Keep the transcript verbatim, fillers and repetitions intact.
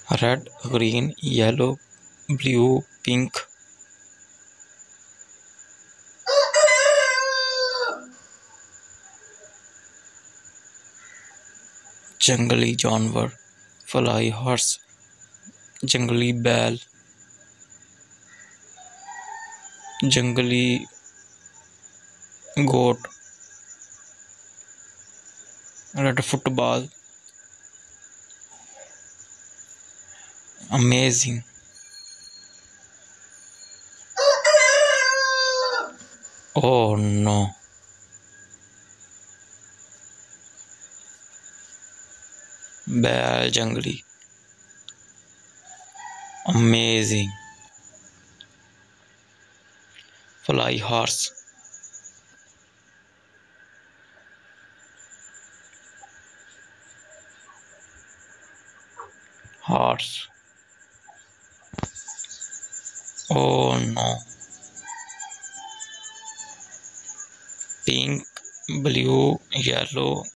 Red, green, yellow, blue, pink. जंगली जानवर, fly horse, जंगली बैल, जंगली goat, red football. Amazing. Oh no. बैल जंगली। Amazing. Fly horse. Horse. Oh no. Pink, blue, yellow,